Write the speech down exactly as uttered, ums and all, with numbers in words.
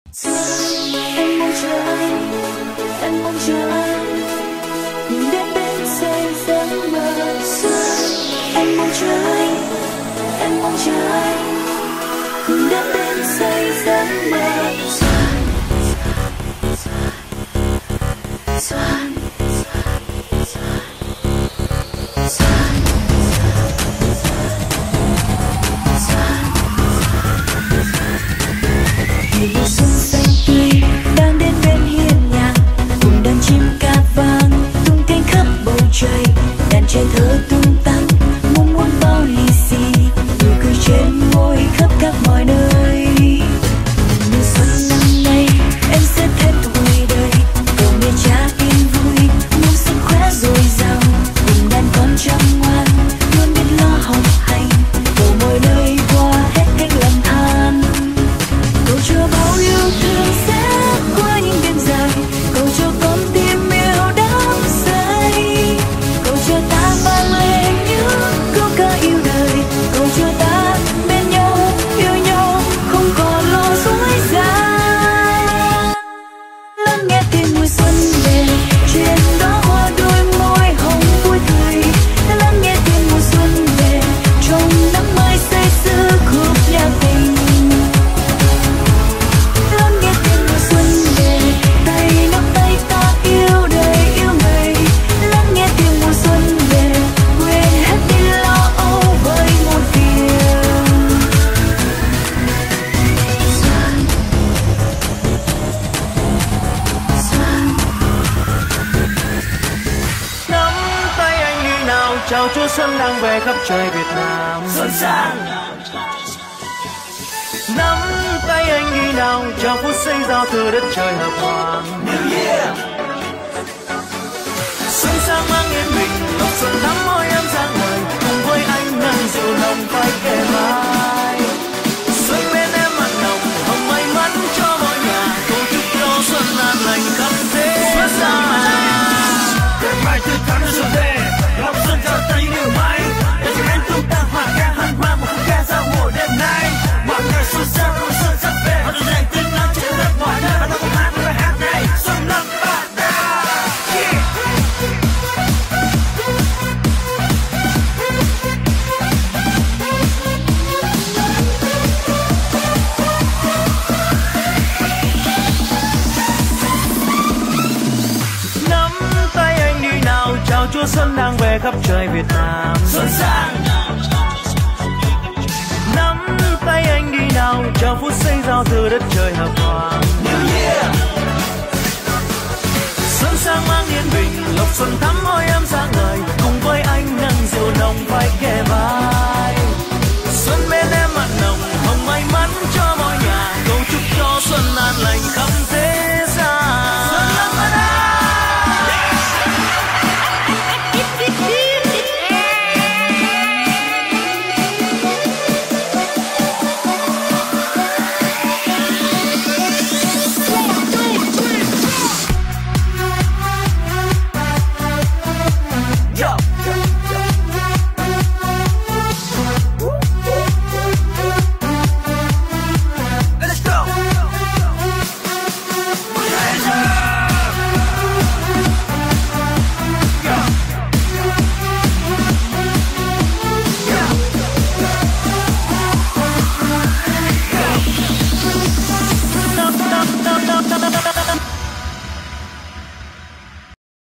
Em mong chờ anh, em mong chờ anh, nhìn đến bên say giấc mơ xuân. Em mong chờ anh, em mong chờ anh, nhìn đến bên say giấc mơ xuân. Xuân, mùa xuân xanh tươi đang đến bên hiên nhà, cùng đàn chim ca vang tung cánh khắp bầu trời. Đàn trẻ thơ tung tăng muôn muôn bao lì xì, nụ cười trên môi khắp các mọi nơi. Mùa xuân năm nay em sẽ thêm tuổi đời, cầu nguyện cha yên vui, muôn sức khỏe dồi dào, cùng đàn con chăm ngoan luôn biết lo học hành, cầu mọi nơi qua hết cách lầm than. Cầu cho bao yêu thương sẽ qua những đêm dài, cầu cho con tim yêu đắm say, cầu cho ta mang lên những câu ca yêu đời, cầu cho ta bên nhau yêu nhau không còn lo dối gian. Lắng nghe tiếng mùa xuân về chuyện đó hoa đôi môi hồng vui cười, lắng nghe tiếng mùa xuân về trong nắng mai say sưa khúc nhạc tình. Lắng nghe tiếng mùa xuân về tay nắm tay ta yêu đời yêu người, lắng nghe tiếng mùa xuân về quên hết đi lo âu với muôn phiền. Xuân, xuân, Nắm tay anh đi nào, chào Chúa Xuân đang về khắp trời Việt Nam. Xuân sang. Nắm tay anh đi nào, chào phút giây giao thừa đất trời hợp hoàng. New Year. Xuân sang mang yên bình, lộc xuân thắm môi em sang người, cùng với anh nâng rượu nồng vai kề vai. Xuân bên em mặn nồng, hồng may mắn cho mọi nhà, cầu chúc cho xuân an lành khắp thế gian. Đêm mai tươi thắm cho xuân về, lộc xuân cho tay nhiều mãi, để cho em tung tăng hòa ca hân hoan một khúc ca giao mùa đêm nay. Mọi người xuân sang mùa xuân sắp về, họ đang tiếng nói trên đất mọi nơi, và nó cùng hát bài hát này xuân năm ba ba. Nắm tay anh đi nào, chào Chúa Xuân đang về khắp trời Việt Nam. Xuân sang. Nắm tay anh đi nào, chào phút giây giao thừa đất trời hợp hoàng. New Year. Xuân sang mang yên bình, lộc xuân thắm môi em sang người, cùng với anh nâng rượu nồng vai kề vai. Xuân bên em mặn nồng, hồng may mắn cho mọi nhà, cầu chúc cho xuân an lành khắp thế gian. Xuân năm ba ba. No, no, no, no, no, no, no.